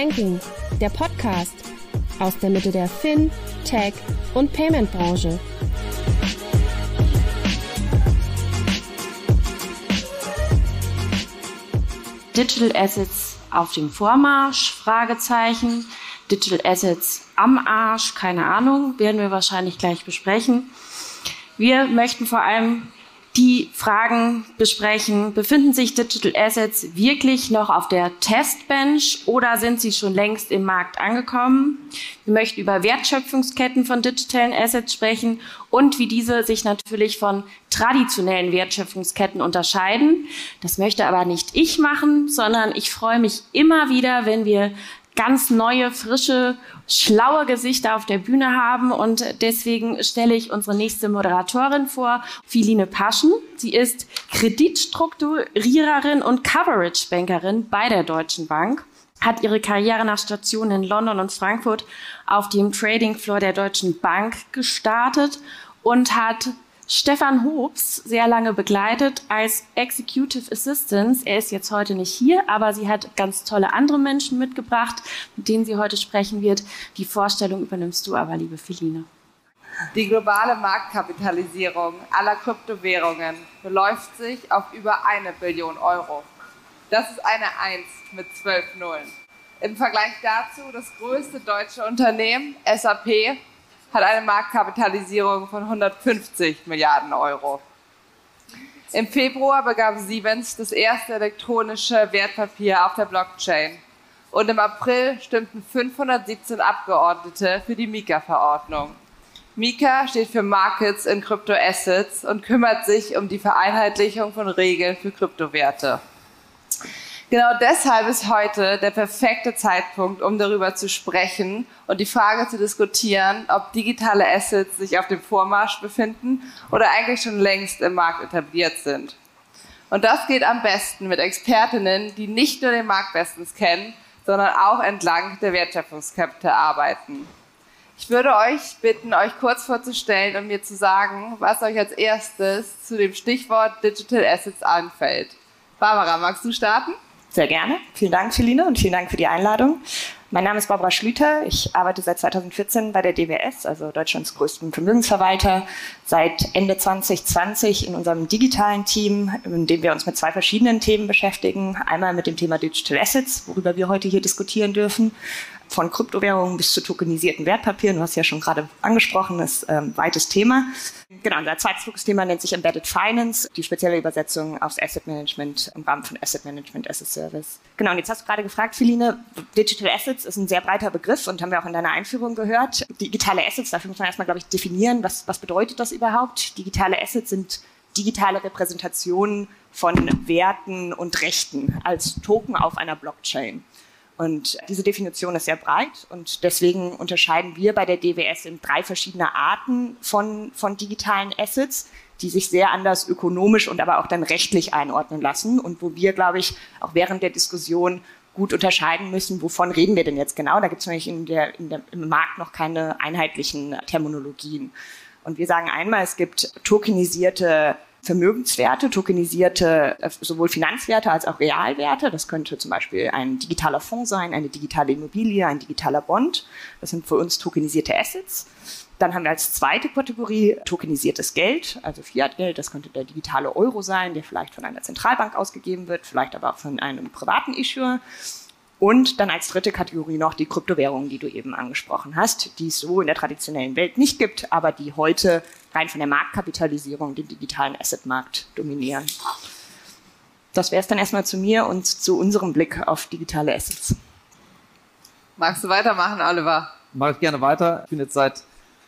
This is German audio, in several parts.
Banking, der Podcast aus der Mitte der Fin-, Tech- und Payment-Branche. Digital Assets auf dem Vormarsch, Fragezeichen. Digital Assets am Arsch, keine Ahnung, werden wir wahrscheinlich gleich besprechen. Wir möchten vor allem die Fragen besprechen, befinden sich Digital Assets wirklich noch auf der Testbench oder sind sie schon längst im Markt angekommen? Wir möchten über Wertschöpfungsketten von digitalen Assets sprechen und wie diese sich natürlich von traditionellen Wertschöpfungsketten unterscheiden. Das möchte aber nicht ich machen, sondern ich freue mich immer wieder, wenn wir ganz neue, frische, schlaue Gesichter auf der Bühne haben. Und deswegen stelle ich unsere nächste Moderatorin vor, Philine Paschen. Sie ist Kreditstrukturiererin und Coverage-Bankerin bei der Deutschen Bank, hat ihre Karriere nach Stationen in London und Frankfurt auf dem Trading Floor der Deutschen Bank gestartet und hat Stefan Hoops sehr lange begleitet als Executive Assistant. Er ist jetzt heute nicht hier, aber sie hat ganz tolle andere Menschen mitgebracht, mit denen sie heute sprechen wird. Die Vorstellung übernimmst du aber, liebe Philine. Die globale Marktkapitalisierung aller Kryptowährungen beläuft sich auf über 1 Billion Euro. Das ist eine 1 mit 12 Nullen. Im Vergleich dazu das größte deutsche Unternehmen, SAP, hat eine Marktkapitalisierung von 150 Milliarden Euro. Im Februar begab Siemens das erste elektronische Wertpapier auf der Blockchain. Und im April stimmten 517 Abgeordnete für die MiCA-Verordnung. MiCA steht für Markets in Crypto Assets und kümmert sich um die Vereinheitlichung von Regeln für Kryptowerte. Genau deshalb ist heute der perfekte Zeitpunkt, um darüber zu sprechen und die Frage zu diskutieren, ob digitale Assets sich auf dem Vormarsch befinden oder eigentlich schon längst im Markt etabliert sind. Und das geht am besten mit Expertinnen, die nicht nur den Markt bestens kennen, sondern auch entlang der Wertschöpfungskette arbeiten. Ich würde euch bitten, euch kurz vorzustellen und mir zu sagen, was euch als erstes zu dem Stichwort Digital Assets anfällt. Barbara, magst du starten? Sehr gerne. Vielen Dank, Philine, und vielen Dank für die Einladung. Mein Name ist Barbara Schlüter. Ich arbeite seit 2014 bei der DWS, also Deutschlands größten Vermögensverwalter, seit Ende 2020 in unserem digitalen Team, in dem wir uns mit 2 verschiedenen Themen beschäftigen. Einmal mit dem Thema Digital Assets, worüber wir heute hier diskutieren dürfen, von Kryptowährungen bis zu tokenisierten Wertpapieren. Du hast ja schon gerade angesprochen, das ist ein weites Thema. Genau, unser zweites Fokusthema nennt sich Embedded Finance, die spezielle Übersetzung aufs Asset Management im Rahmen von Asset Management as a Service. Genau, und jetzt hast du gerade gefragt, Philine, Digital Assets ist ein sehr breiter Begriff und haben wir auch in deiner Einführung gehört. Digitale Assets, dafür muss man erstmal, glaube ich, definieren, was bedeutet das überhaupt? Digitale Assets sind digitale Repräsentationen von Werten und Rechten als Token auf einer Blockchain. Und diese Definition ist sehr breit und deswegen unterscheiden wir bei der DWS in 3 verschiedene Arten von digitalen Assets, die sich sehr anders ökonomisch und aber auch dann rechtlich einordnen lassen und wo wir, glaube ich, auch während der Diskussion gut unterscheiden müssen, wovon reden wir denn jetzt genau. Da gibt es nämlich im Markt noch keine einheitlichen Terminologien. Und wir sagen einmal, es gibt tokenisierte Vermögenswerte, tokenisierte sowohl Finanzwerte als auch Realwerte. Das könnte zum Beispiel ein digitaler Fonds sein, eine digitale Immobilie, ein digitaler Bond. Das sind für uns tokenisierte Assets. Dann haben wir als zweite Kategorie tokenisiertes Geld, also Fiat-Geld. Das könnte der digitale Euro sein, der vielleicht von einer Zentralbank ausgegeben wird, vielleicht aber auch von einem privaten Issuer. Und dann als dritte Kategorie noch die Kryptowährungen, die du eben angesprochen hast, die es so in der traditionellen Welt nicht gibt, aber die heute rein von der Marktkapitalisierung den digitalen Assetmarkt dominieren. Das wäre es dann erstmal zu mir und zu unserem Blick auf digitale Assets. Magst du weitermachen, Oliver? Mache ich gerne weiter. Ich bin jetzt seit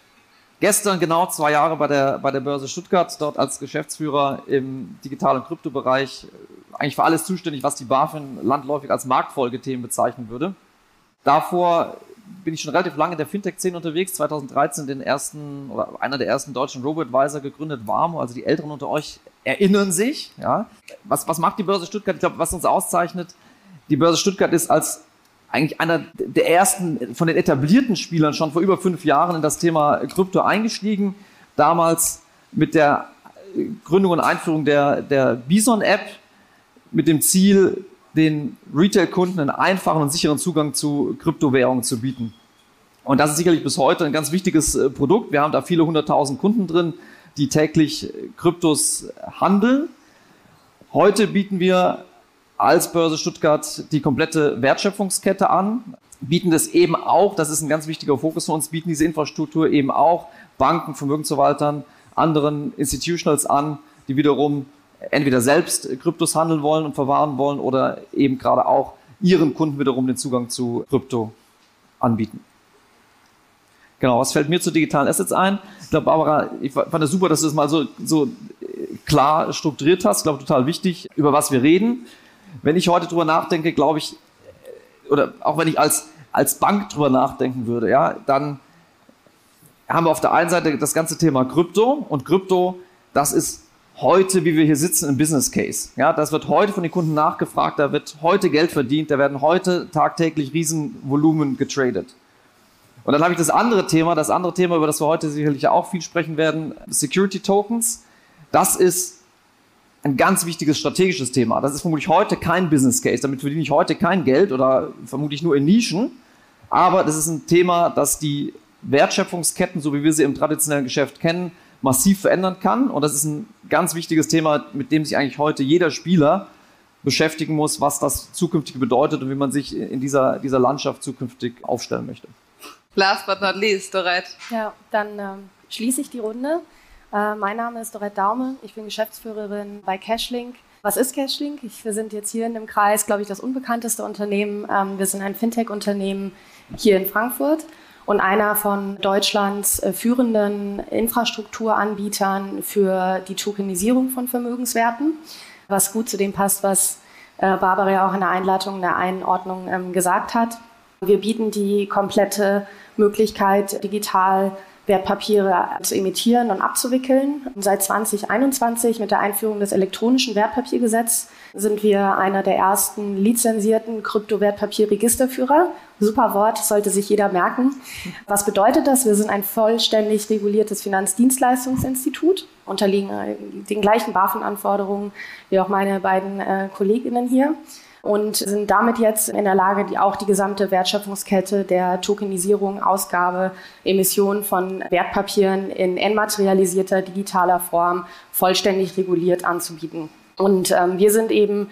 gestern genau 2 Jahre bei der Börse Stuttgart, dort als Geschäftsführer im digitalen Kryptobereich, eigentlich für alles zuständig, was die BaFin landläufig als Marktfolgethemen bezeichnen würde. Davor bin ich schon relativ lange in der Fintech-Szene unterwegs, 2013 einer der ersten deutschen Robo-Advisor gegründet, Warmo, also die Älteren unter euch erinnern sich. Ja. Was macht die Börse Stuttgart? Ich glaube, was uns auszeichnet, die Börse Stuttgart ist als eigentlich einer der ersten von den etablierten Spielern schon vor über 5 Jahren in das Thema Krypto eingestiegen. Damals mit der Gründung und Einführung der Bison-App mit dem Ziel, den Retail-Kunden einen einfachen und sicheren Zugang zu Kryptowährungen zu bieten. Und das ist sicherlich bis heute ein ganz wichtiges Produkt. Wir haben da viele 100.000 Kunden drin, die täglich Kryptos handeln. Heute bieten wir als Börse Stuttgart die komplette Wertschöpfungskette an, bieten das eben auch, das ist ein ganz wichtiger Fokus für uns, bieten diese Infrastruktur eben auch Banken, Vermögensverwaltern, anderen Institutionals an, die wiederum entweder selbst Kryptos handeln wollen und verwahren wollen oder eben gerade auch ihren Kunden wiederum den Zugang zu Krypto anbieten. Genau, was fällt mir zu digitalen Assets ein? Ich glaube, Barbara, ich fand es super, dass du das mal so klar strukturiert hast. Ich glaube, total wichtig, über was wir reden. Wenn ich heute drüber nachdenke, glaube ich, oder auch wenn ich als Bank drüber nachdenken würde, ja, dann haben wir auf der einen Seite das ganze Thema Krypto. Und Krypto, das ist heute, wie wir hier sitzen, ein Business Case. Ja, das wird heute von den Kunden nachgefragt, da wird heute Geld verdient, da werden heute tagtäglich Riesenvolumen getradet. Und dann habe ich das andere Thema, über das wir heute sicherlich auch viel sprechen werden, Security Tokens. Das ist ein ganz wichtiges strategisches Thema. Das ist vermutlich heute kein Business Case. Damit verdiene ich heute kein Geld oder vermutlich nur in Nischen. Aber das ist ein Thema, das die Wertschöpfungsketten, so wie wir sie im traditionellen Geschäft kennen, massiv verändern kann. Und das ist ein ganz wichtiges Thema, mit dem sich eigentlich heute jeder Spieler beschäftigen muss, was das zukünftig bedeutet und wie man sich in dieser Landschaft zukünftig aufstellen möchte. Last but not least, Dorette. Ja, dann schließe ich die Runde. Mein Name ist Dorette Daume, ich bin Geschäftsführerin bei Cashlink. Was ist Cashlink? Wir sind jetzt hier in dem Kreis, glaube ich, das unbekannteste Unternehmen. Wir sind ein Fintech-Unternehmen hier in Frankfurt und einer von Deutschlands führenden Infrastrukturanbietern für die Tokenisierung von Vermögenswerten, was gut zu dem passt, was Barbara ja auch in der Einleitung, in der Einordnung gesagt hat. Wir bieten die komplette Möglichkeit, digital Wertpapiere zu emittieren und abzuwickeln. Seit 2021 mit der Einführung des elektronischen Wertpapiergesetzes sind wir einer der ersten lizenzierten Kryptowertpapierregisterführer. Super Wort, sollte sich jeder merken. Was bedeutet das? Wir sind ein vollständig reguliertes Finanzdienstleistungsinstitut, unterliegen den gleichen BaFin-Anforderungen wie auch meine beiden Kolleginnen hier. Und sind damit jetzt in der Lage, die gesamte Wertschöpfungskette der Tokenisierung, Ausgabe, Emission von Wertpapieren in enmaterialisierter digitaler Form vollständig reguliert anzubieten. Und wir sind eben,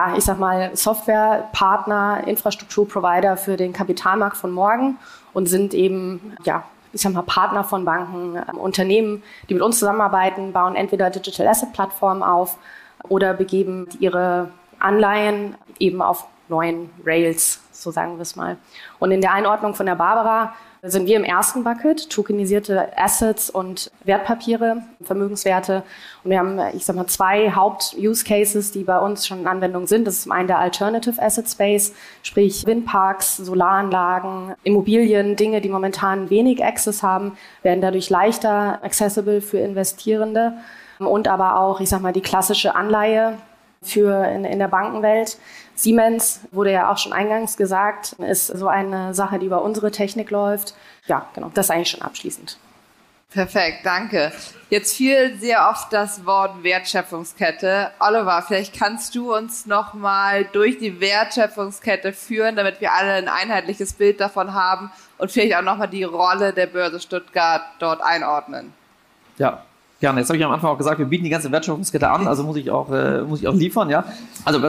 Softwarepartner, Infrastrukturprovider für den Kapitalmarkt von morgen und sind eben, Partner von Banken, Unternehmen, die mit uns zusammenarbeiten, bauen entweder Digital Asset Plattformen auf oder begeben ihre Anleihen eben auf neuen Rails, so sagen wir es mal. Und in der Einordnung von der Barbara sind wir im ersten Bucket, tokenisierte Assets und Wertpapiere, Vermögenswerte. Und wir haben, zwei Haupt-Use-Cases, die bei uns schon in Anwendung sind. Das ist zum einen der Alternative Asset Space, sprich Windparks, Solaranlagen, Immobilien, Dinge, die momentan wenig Access haben, werden dadurch leichter accessible für Investierende. Und aber auch, die klassische Anleihe, für in der Bankenwelt. Siemens, wurde ja auch schon eingangs gesagt, ist so eine Sache, die über unsere Technik läuft. Ja, genau, das ist eigentlich schon abschließend. Perfekt, danke. Jetzt fiel sehr oft das Wort Wertschöpfungskette. Oliver, vielleicht kannst du uns nochmal durch die Wertschöpfungskette führen, damit wir alle ein einheitliches Bild davon haben und vielleicht auch nochmal die Rolle der Börse Stuttgart dort einordnen. Ja. Gerne. Jetzt habe ich am Anfang auch gesagt, wir bieten die ganze Wertschöpfungskette an, also muss ich auch liefern, ja. Also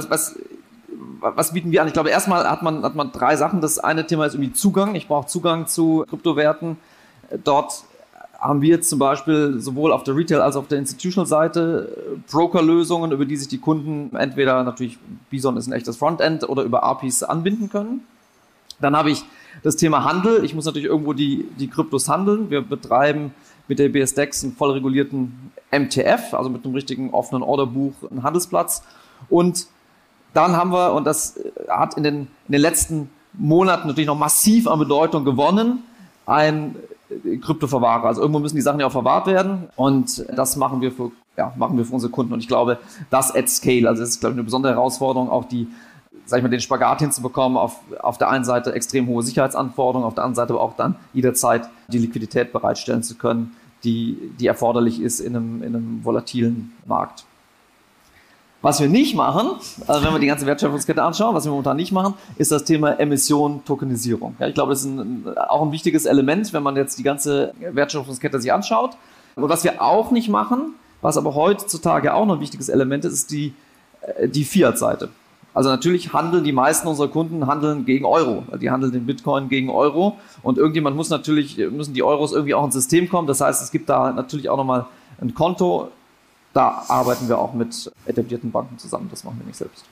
was bieten wir an? Ich glaube, erstmal hat man drei Sachen. Das eine Thema ist irgendwie Zugang. Ich brauche Zugang zu Kryptowerten. Dort haben wir jetzt zum Beispiel sowohl auf der Retail- als auch auf der Institutional-Seite Broker-Lösungen, über die sich die Kunden entweder natürlich, Bison ist ein echtes Frontend, oder über APIs anbinden können. Dann habe ich das Thema Handel. Ich muss natürlich irgendwo die Kryptos handeln. Wir betreiben mit der BSDEX einen voll regulierten MTF, also mit einem richtigen offenen Orderbuch, einen Handelsplatz. Und dann haben wir, und das hat in den letzten Monaten natürlich noch massiv an Bedeutung gewonnen, ein Kryptoverwahrer. Also irgendwo müssen die Sachen ja auch verwahrt werden, und das machen wir für unsere Kunden. Und ich glaube, das at scale, also das ist, glaube ich, eine besondere Herausforderung, auch den Spagat hinzubekommen, auf der einen Seite extrem hohe Sicherheitsanforderungen, auf der anderen Seite aber auch dann jederzeit die Liquidität bereitstellen zu können, die erforderlich ist in einem volatilen Markt. Was wir nicht machen, also wenn wir die ganze Wertschöpfungskette anschauen, was wir momentan nicht machen, ist das Thema Emission, Tokenisierung. Ja, ich glaube, das ist auch ein wichtiges Element, wenn man jetzt die ganze Wertschöpfungskette sich anschaut. Und was wir auch nicht machen, was aber heutzutage auch noch ein wichtiges Element ist, ist die Fiat-Seite. Also natürlich handeln die meisten unserer Kunden gegen Euro. Die handeln den Bitcoin gegen Euro. Und irgendjemand müssen die Euros irgendwie auch ins System kommen. Das heißt, es gibt da natürlich auch nochmal ein Konto. Da arbeiten wir auch mit etablierten Banken zusammen. Das machen wir nicht selbst.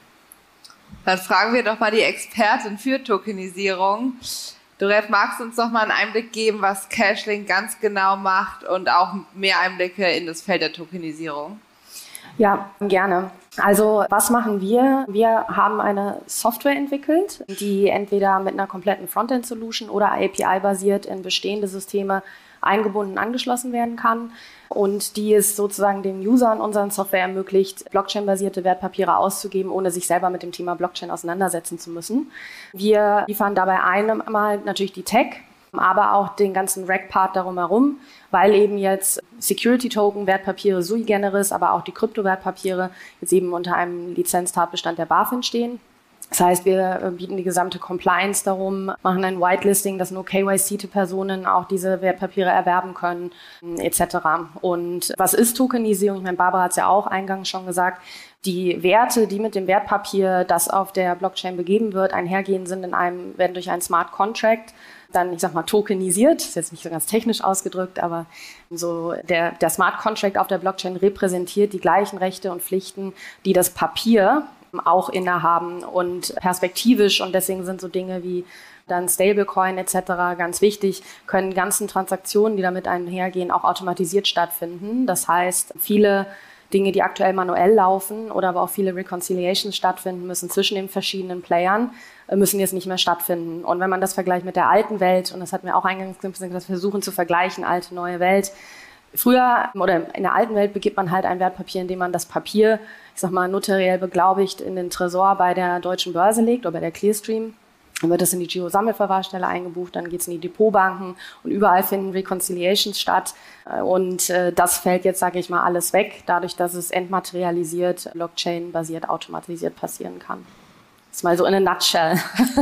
Dann fragen wir doch mal die Expertin für Tokenisierung. Dorette, magst du uns noch mal einen Einblick geben, was Cashlink ganz genau macht und auch mehr Einblicke in das Feld der Tokenisierung? Ja, gerne. Also was machen wir? Wir haben eine Software entwickelt, die entweder mit einer kompletten Frontend-Solution oder API-basiert in bestehende Systeme eingebunden angeschlossen werden kann und die es sozusagen den Usern unserer Software ermöglicht, Blockchain-basierte Wertpapiere auszugeben, ohne sich selber mit dem Thema Blockchain auseinandersetzen zu müssen. Wir liefern dabei einmal natürlich die Tech, aber auch den ganzen Reg-Part darum herum, weil eben jetzt Security-Token, Wertpapiere sui generis, aber auch die Kryptowertpapiere jetzt eben unter einem Lizenztatbestand der BaFin stehen. Das heißt, wir bieten die gesamte Compliance darum, machen ein Whitelisting, dass nur KYC-Personen auch diese Wertpapiere erwerben können, etc. Und was ist Tokenisierung? Ich meine, Barbara hat es ja auch eingangs schon gesagt. Die Werte, die mit dem Wertpapier, das auf der Blockchain begeben wird, einhergehen sind werden durch einen Smart Contract dann, ich sag mal, tokenisiert. Das ist jetzt nicht so ganz technisch ausgedrückt, aber so der Smart Contract auf der Blockchain repräsentiert die gleichen Rechte und Pflichten, die das Papier auch innehaben und perspektivisch, und deswegen sind so Dinge wie dann Stablecoin etc. ganz wichtig, können ganzen Transaktionen, die damit einhergehen, auch automatisiert stattfinden. Das heißt, viele Dinge, die aktuell manuell laufen oder aber auch viele Reconciliations stattfinden müssen zwischen den verschiedenen Playern, müssen jetzt nicht mehr stattfinden. Und wenn man das vergleicht mit der alten Welt, und das hatten wir auch eingangs gesagt, wir versuchen zu vergleichen, alte, neue Welt. Früher oder in der alten Welt begibt man halt ein Wertpapier, indem man das Papier, ich sag mal, notariell beglaubigt in den Tresor bei der Deutschen Börse legt oder bei der Clearstream. Dann wird das in die Giro-Sammelverwahrstelle eingebucht, dann geht es in die Depotbanken und überall finden Reconciliations statt. Und das fällt jetzt, sage ich mal, alles weg, dadurch, dass es entmaterialisiert, Blockchain-basiert, automatisiert passieren kann. Das ist mal so in a nutshell.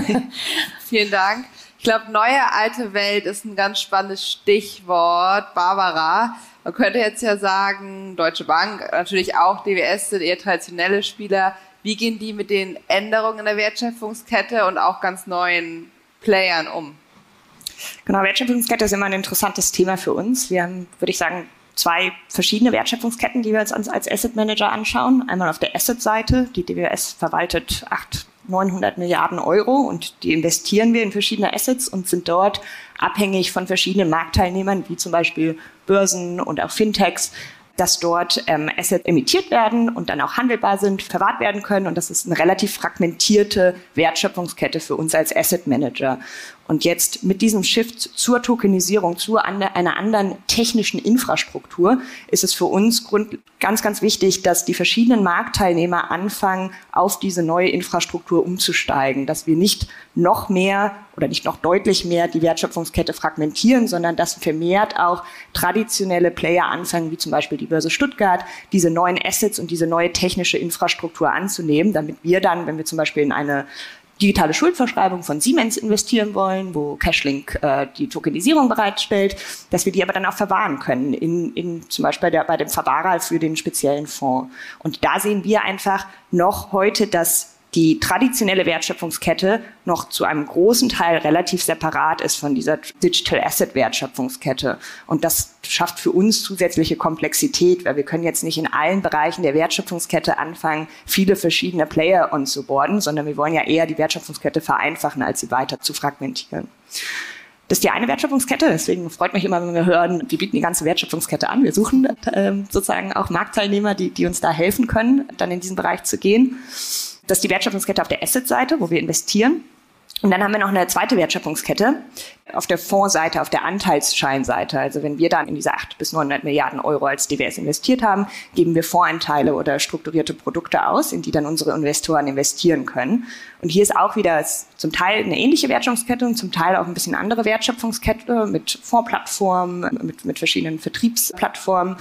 Vielen Dank. Ich glaube, neue alte Welt ist ein ganz spannendes Stichwort. Barbara, man könnte jetzt ja sagen, Deutsche Bank, natürlich auch DWS sind eher traditionelle Spieler. Wie gehen die mit den Änderungen in der Wertschöpfungskette und auch ganz neuen Playern um? Genau, Wertschöpfungskette ist immer ein interessantes Thema für uns. Wir haben, würde ich sagen, 2 verschiedene Wertschöpfungsketten, die wir uns als Asset Manager anschauen. Einmal auf der Asset-Seite. Die DWS verwaltet 800-900 Milliarden Euro und die investieren wir in verschiedene Assets und sind dort abhängig von verschiedenen Marktteilnehmern, wie zum Beispiel Börsen und auch Fintechs, dass dort Assets emittiert werden und dann auch handelbar sind, verwahrt werden können. Und das ist eine relativ fragmentierte Wertschöpfungskette für uns als Asset Manager. Und jetzt mit diesem Shift zur Tokenisierung, zu einer anderen technischen Infrastruktur, ist es für uns ganz, ganz wichtig, dass die verschiedenen Marktteilnehmer anfangen, auf diese neue Infrastruktur umzusteigen, dass wir nicht noch mehr oder nicht noch deutlich mehr die Wertschöpfungskette fragmentieren, sondern dass vermehrt auch traditionelle Player anfangen, wie zum Beispiel die Börse Stuttgart, diese neuen Assets und diese neue technische Infrastruktur anzunehmen, damit wir dann, wenn wir zum Beispiel in eine digitale Schuldverschreibung von Siemens investieren wollen, wo Cashlink die Tokenisierung bereitstellt, dass wir die aber dann auch verwahren können, in zum Beispiel bei dem Verwahrer für den speziellen Fonds. Und da sehen wir einfach noch heute, dass die traditionelle Wertschöpfungskette noch zu einem großen Teil relativ separat ist von dieser Digital Asset Wertschöpfungskette. Und das schafft für uns zusätzliche Komplexität, weil wir können jetzt nicht in allen Bereichen der Wertschöpfungskette anfangen, viele verschiedene Player onzuboarden, sondern wir wollen ja eher die Wertschöpfungskette vereinfachen, als sie weiter zu fragmentieren. Das ist die eine Wertschöpfungskette, deswegen freut mich immer, wenn wir hören, wir bieten die ganze Wertschöpfungskette an. Wir suchen sozusagen auch Marktteilnehmer, die uns da helfen können, dann in diesen Bereich zu gehen. Das ist die Wertschöpfungskette auf der Asset-Seite, wo wir investieren. Und dann haben wir noch eine zweite Wertschöpfungskette auf der Fondsseite, auf der Anteilsscheinseite. Also wenn wir dann in diese 800 bis 900 Milliarden Euro als DWS investiert haben, geben wir Fondsanteile oder strukturierte Produkte aus, in die dann unsere Investoren investieren können. Und hier ist auch wieder zum Teil eine ähnliche Wertschöpfungskette und zum Teil auch ein bisschen andere Wertschöpfungskette mit Fondsplattformen, mit verschiedenen Vertriebsplattformen.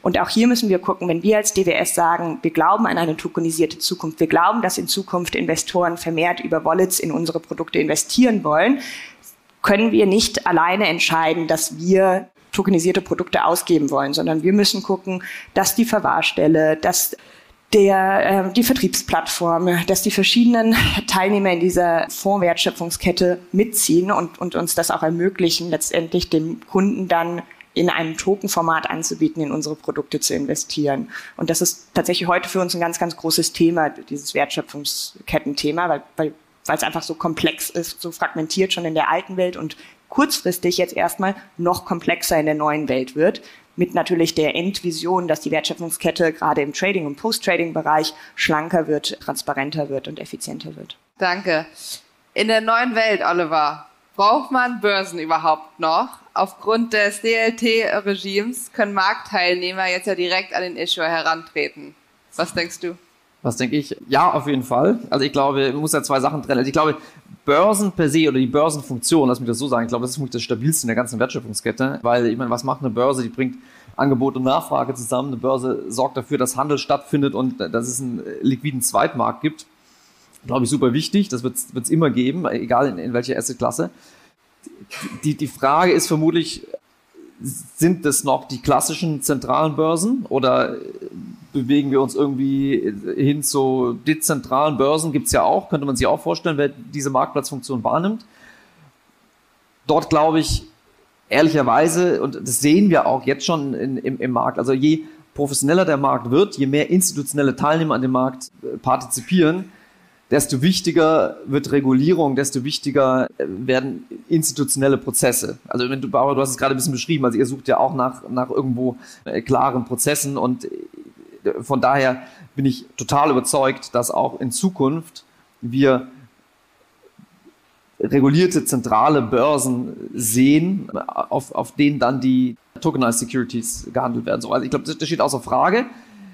Und auch hier müssen wir gucken, wenn wir als DWS sagen, wir glauben an eine tokenisierte Zukunft, wir glauben, dass in Zukunft Investoren vermehrt über Wallets in unsere Produkte investieren wollen, können wir nicht alleine entscheiden, dass wir tokenisierte Produkte ausgeben wollen, sondern wir müssen gucken, dass die Verwahrstelle, dass die Vertriebsplattform, dass die verschiedenen Teilnehmer in dieser Fondswertschöpfungskette mitziehen und uns das auch ermöglichen, letztendlich dem Kunden dann in einem Tokenformat anzubieten, in unsere Produkte zu investieren. Und das ist tatsächlich heute für uns ein ganz, ganz großes Thema, dieses Wertschöpfungskettenthema, weil es einfach so komplex ist, so fragmentiert schon in der alten Welt und kurzfristig jetzt erstmal noch komplexer in der neuen Welt wird, mit natürlich der Endvision, dass die Wertschöpfungskette gerade im Trading- und Post-Trading-Bereich schlanker wird, transparenter wird und effizienter wird. Danke. In der neuen Welt, Oliver, braucht man Börsen überhaupt noch? Aufgrund des DLT-Regimes können Marktteilnehmer jetzt ja direkt an den Issuer herantreten. Was denkst du? Was denke ich? Ja, auf jeden Fall. Also ich glaube, man muss ja zwei Sachen trennen. Also ich glaube, Börsen per se oder die Börsenfunktion, lass mich das so sagen, ich glaube, das ist wirklich das Stabilste in der ganzen Wertschöpfungskette, weil ich meine, was macht eine Börse? Die bringt Angebot und Nachfrage zusammen. Eine Börse sorgt dafür, dass Handel stattfindet und dass es einen liquiden Zweitmarkt gibt. Glaube ich, super wichtig. Das wird es immer geben, egal in welcher Assetklasse. Die Frage ist vermutlich, sind das noch die klassischen zentralen Börsen oder bewegen wir uns irgendwie hin zu dezentralen Börsen? Gibt es ja auch, könnte man sich auch vorstellen, wer diese Marktplatzfunktion wahrnimmt. Dort glaube ich, ehrlicherweise, und das sehen wir auch jetzt schon im Markt, also je professioneller der Markt wird, je mehr institutionelle Teilnehmer an dem Markt partizipieren, desto wichtiger wird Regulierung, desto wichtiger werden institutionelle Prozesse. Also wenn du hast es gerade ein bisschen beschrieben, also ihr sucht ja auch nach irgendwo klaren Prozessen und von daher bin ich total überzeugt, dass auch in Zukunft wir regulierte zentrale Börsen sehen, auf denen dann die Tokenized Securities gehandelt werden. Also ich glaube, das steht außer Frage.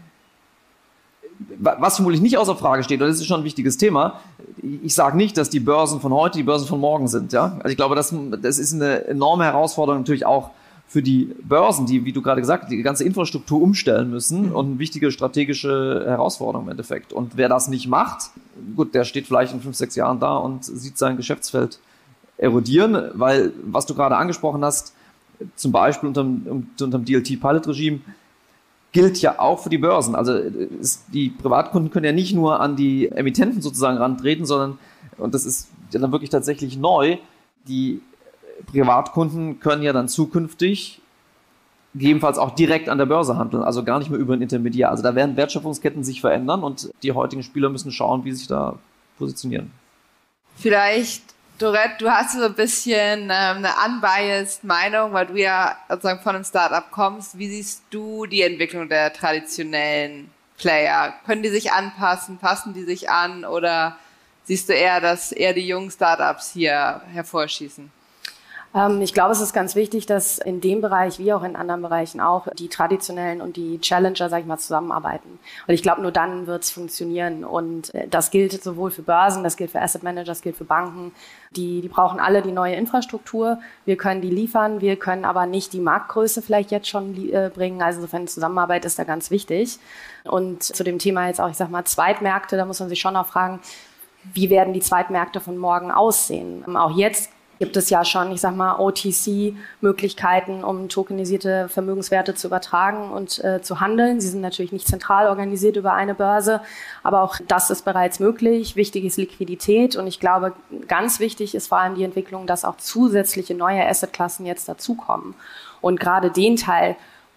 Was vermutlich nicht außer Frage steht, und das ist schon ein wichtiges Thema, ich sage nicht, dass die Börsen von heute die Börsen von morgen sind. Ja? Also ich glaube, das ist eine enorme Herausforderung natürlich auch für die Börsen, die, wie du gerade gesagt hast, die ganze Infrastruktur umstellen müssen und eine wichtige strategische Herausforderung im Endeffekt. Und wer das nicht macht, gut, der steht vielleicht in 5-6 Jahren da und sieht sein Geschäftsfeld erodieren, weil, was du gerade angesprochen hast, zum Beispiel unterm DLT-Pilot-Regime, gilt ja auch für die Börsen. Also die Privatkunden können ja nicht nur an die Emittenten sozusagen rantreten, sondern, und das ist ja dann wirklich tatsächlich neu, die Privatkunden können ja dann zukünftig gegebenenfalls auch direkt an der Börse handeln, also gar nicht mehr über ein Intermediär. Also da werden Wertschöpfungsketten sich verändern und die heutigen Spieler müssen schauen, wie sie sich da positionieren. Vielleicht, Dorette, du hast so ein bisschen eine unbiased Meinung, weil du ja sozusagen von einem Startup kommst. Wie siehst du die Entwicklung der traditionellen Player? Können die sich anpassen? Passen die sich an? Oder siehst du eher, dass eher die jungen Startups hier hervorschießen? Ich glaube, es ist ganz wichtig, dass in dem Bereich wie auch in anderen Bereichen auch die traditionellen und die Challenger, sag ich mal, zusammenarbeiten. Und ich glaube, nur dann wird es funktionieren. Und das gilt sowohl für Börsen, das gilt für Asset Manager, das gilt für Banken. Die brauchen alle die neue Infrastruktur. Wir können die liefern, wir können aber nicht die Marktgröße vielleicht jetzt schon bringen. Also insofern Zusammenarbeit ist da ganz wichtig. Und zu dem Thema jetzt auch, ich sag mal, Zweitmärkte, da muss man sich schon auch fragen, wie werden die Zweitmärkte von morgen aussehen? Auch jetzt gibt es ja schon, ich sag mal, OTC-Möglichkeiten, um tokenisierte Vermögenswerte zu übertragen und zu handeln. Sie sind natürlich nicht zentral organisiert über eine Börse, aber auch das ist bereits möglich. Wichtig ist Liquidität und ich glaube, ganz wichtig ist vor allem die Entwicklung, dass auch zusätzliche neue Assetklassen jetzt dazukommen. Und gerade den Teil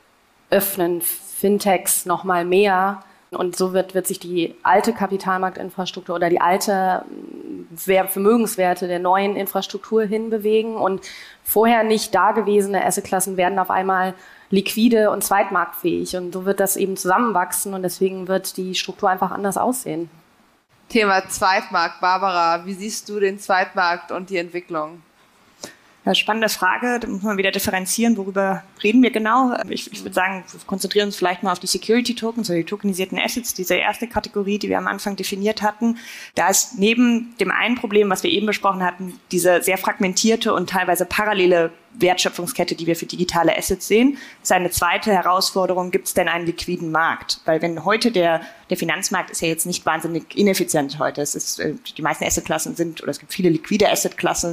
öffnen Fintechs noch mal mehr. Und so wird sich die alte Kapitalmarktinfrastruktur oder die alte Vermögenswerte der neuen Infrastruktur hinbewegen. Und vorher nicht dagewesene Assetklassen werden auf einmal liquide und zweitmarktfähig. Und so wird das eben zusammenwachsen und deswegen wird die Struktur einfach anders aussehen. Thema Zweitmarkt. Barbara, wie siehst du den Zweitmarkt und die Entwicklung? Ja, spannende Frage, da muss man wieder differenzieren, worüber reden wir genau. Ich würde sagen, wir konzentrieren uns vielleicht mal auf die Security Tokens oder die tokenisierten Assets, diese erste Kategorie, die wir am Anfang definiert hatten. Da ist neben dem einen Problem, was wir eben besprochen hatten, diese sehr fragmentierte und teilweise parallele Wertschöpfungskette, die wir für digitale Assets sehen. Das ist eine zweite Herausforderung, gibt es denn einen liquiden Markt? Weil wenn heute der Finanzmarkt ist ja jetzt nicht wahnsinnig ineffizient heute. Die meisten Assetklassen sind, oder es gibt viele liquide Assetklassen,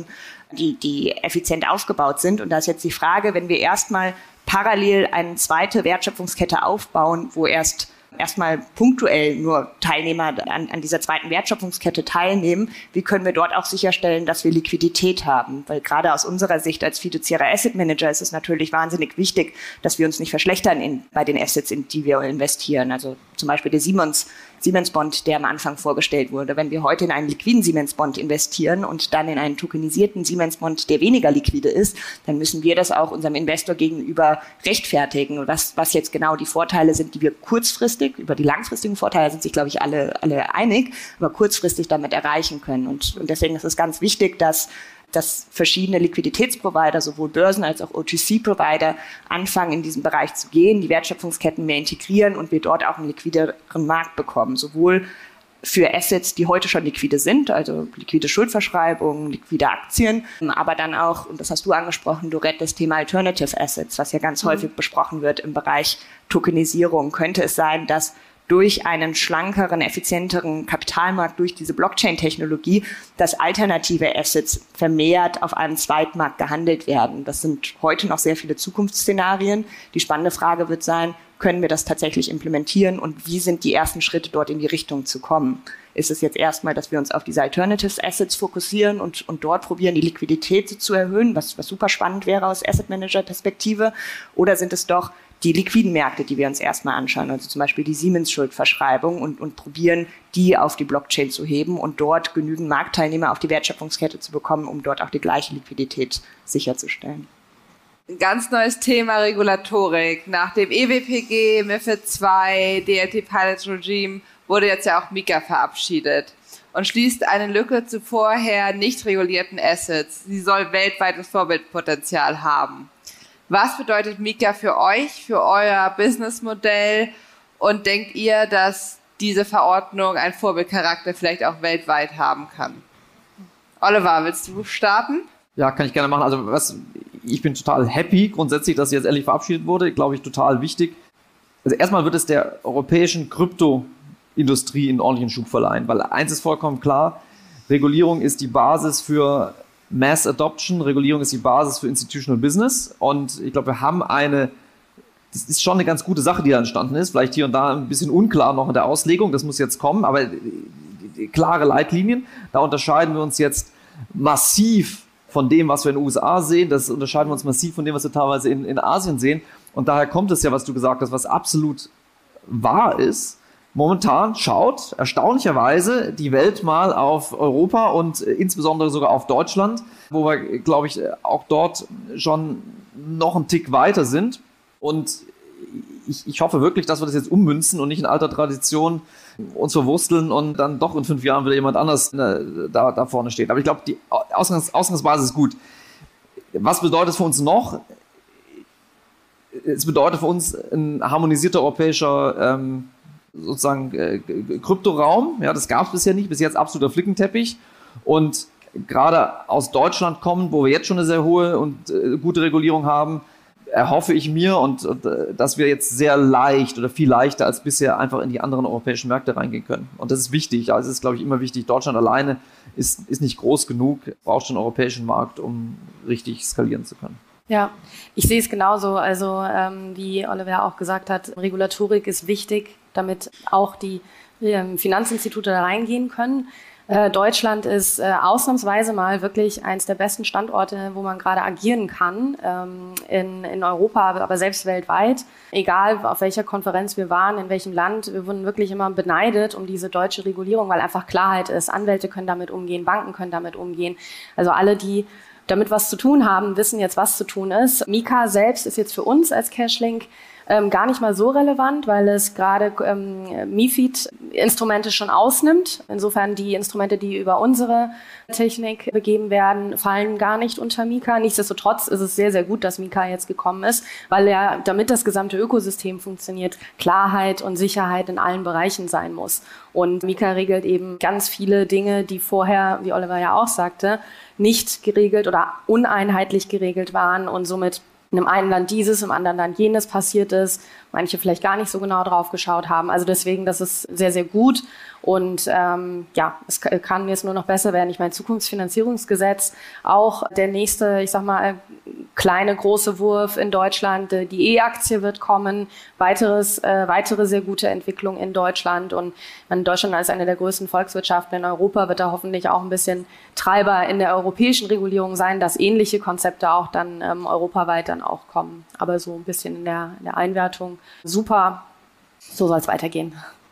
die effizient aufgebaut sind. Und da ist jetzt die Frage, wenn wir erstmal parallel eine zweite Wertschöpfungskette aufbauen, wo erstmal punktuell nur Teilnehmer an dieser zweiten Wertschöpfungskette teilnehmen, wie können wir dort auch sicherstellen, dass wir Liquidität haben? Weil gerade aus unserer Sicht als fiduziärer Asset Manager ist es natürlich wahnsinnig wichtig, dass wir uns nicht verschlechtern bei den Assets, in die wir investieren. Also zum Beispiel der Siemens-Bond, der am Anfang vorgestellt wurde. Wenn wir heute in einen liquiden Siemens-Bond investieren und dann in einen tokenisierten Siemens-Bond, der weniger liquide ist, dann müssen wir das auch unserem Investor gegenüber rechtfertigen. Und was jetzt genau die Vorteile sind, die wir kurzfristig, über die langfristigen Vorteile sind sich, glaube ich, alle einig, aber kurzfristig damit erreichen können. Und deswegen ist es ganz wichtig, dass verschiedene Liquiditätsprovider, sowohl Börsen als auch OTC-Provider, anfangen, in diesen Bereich zu gehen, die Wertschöpfungsketten mehr integrieren und wir dort auch einen liquideren Markt bekommen. Sowohl für Assets, die heute schon liquide sind, also liquide Schuldverschreibungen, liquide Aktien, aber dann auch, und das hast du angesprochen, Dorette, das Thema Alternative Assets, was ja ganz häufig besprochen wird im Bereich Tokenisierung. Könnte es sein, dass durch einen schlankeren, effizienteren Kapitalmarkt, durch diese Blockchain-Technologie, dass alternative Assets vermehrt auf einem Zweitmarkt gehandelt werden. Das sind heute noch sehr viele Zukunftsszenarien. Die spannende Frage wird sein, können wir das tatsächlich implementieren und wie sind die ersten Schritte dort in die Richtung zu kommen? Ist es jetzt erstmal, dass wir uns auf diese Alternative Assets fokussieren und dort probieren, die Liquidität zu erhöhen, was super spannend wäre aus Asset Manager Perspektive? Oder sind es doch die liquiden Märkte, die wir uns erstmal anschauen, also zum Beispiel die Siemens-Schuldverschreibung und probieren, die auf die Blockchain zu heben und dort genügend Marktteilnehmer auf die Wertschöpfungskette zu bekommen, um dort auch die gleiche Liquidität sicherzustellen. Ein ganz neues Thema Regulatorik. Nach dem EWPG, MiFID II, DLT Pilot Regime wurde jetzt ja auch MiCA verabschiedet und schließt eine Lücke zu vorher nicht regulierten Assets. Sie soll weltweites Vorbildpotenzial haben. Was bedeutet MiCA für euch, für euer Businessmodell? Und denkt ihr, dass diese Verordnung einen Vorbildcharakter vielleicht auch weltweit haben kann? Oliver, willst du starten? Ja, kann ich gerne machen. Also ich bin total happy grundsätzlich, dass sie jetzt endlich verabschiedet wurde. Glaube ich, total wichtig. Also erstmal wird es der europäischen Kryptoindustrie einen ordentlichen Schub verleihen, weil eins ist vollkommen klar, Regulierung ist die Basis für Mass Adoption, Regulierung ist die Basis für Institutional Business und ich glaube, wir haben das ist schon eine ganz gute Sache, die da entstanden ist, vielleicht hier und da ein bisschen unklar noch in der Auslegung, das muss jetzt kommen, aber klare Leitlinien, da unterscheiden wir uns jetzt massiv von dem, was wir in den USA sehen, das unterscheiden wir uns massiv von dem, was wir teilweise in Asien sehen und daher kommt es ja, was du gesagt hast, was absolut wahr ist. Momentan schaut erstaunlicherweise die Welt mal auf Europa und insbesondere sogar auf Deutschland, wo wir, glaube ich, auch dort schon noch einen Tick weiter sind. Und ich hoffe wirklich, dass wir das jetzt ummünzen und nicht in alter Tradition uns verwursteln und dann doch in 5 Jahren wieder jemand anders da vorne steht. Aber ich glaube, die Ausgangsbasis ist gut. Was bedeutet es für uns noch? Es bedeutet für uns ein harmonisierter europäischer sozusagen Kryptoraum, ja, das gab es bisher nicht, bis jetzt absoluter Flickenteppich und gerade aus Deutschland kommen, wo wir jetzt schon eine sehr hohe und gute Regulierung haben, erhoffe ich mir und dass wir jetzt sehr leicht oder viel leichter als bisher einfach in die anderen europäischen Märkte reingehen können und das ist wichtig, also es ist, glaube ich, immer wichtig, Deutschland alleine ist nicht groß genug, braucht schon einen europäischen Markt, um richtig skalieren zu können. Ja, ich sehe es genauso. Also wie Oliver auch gesagt hat, Regulatorik ist wichtig, damit auch die Finanzinstitute da reingehen können. Deutschland ist ausnahmsweise mal wirklich eins der besten Standorte, wo man gerade agieren kann in Europa, aber selbst weltweit. Egal, auf welcher Konferenz wir waren, in welchem Land, wir wurden wirklich immer beneidet um diese deutsche Regulierung, weil einfach Klarheit ist. Anwälte können damit umgehen, Banken können damit umgehen. Also alle, die damit was zu tun haben, wissen jetzt, was zu tun ist. MiCA selbst ist jetzt für uns als Cashlink gar nicht mal so relevant, weil es gerade MiFID-Instrumente schon ausnimmt. Insofern die Instrumente, die über unsere Technik begeben werden, fallen gar nicht unter MiCA. Nichtsdestotrotz ist es sehr, sehr gut, dass MiCA jetzt gekommen ist, weil ja, damit das gesamte Ökosystem funktioniert, Klarheit und Sicherheit in allen Bereichen sein muss. Und MiCA regelt eben ganz viele Dinge, die vorher, wie Oliver ja auch sagte, nicht geregelt oder uneinheitlich geregelt waren und somit in einem einen Land dieses, im anderen Land jenes passiert ist, manche vielleicht gar nicht so genau drauf geschaut haben. Also deswegen, das ist sehr, sehr gut und es kann jetzt nur noch besser werden. Ich meine, Zukunftsfinanzierungsgesetz, auch der nächste, ich sag mal, kleine, große Wurf in Deutschland, die E-Aktie wird kommen, weitere sehr gute Entwicklung in Deutschland und Deutschland als eine der größten Volkswirtschaften in Europa wird da hoffentlich auch ein bisschen Treiber in der europäischen Regulierung sein, dass ähnliche Konzepte auch dann europaweit dann auch kommen. Aber so ein bisschen in der Einwertung. Super, so soll es weitergehen.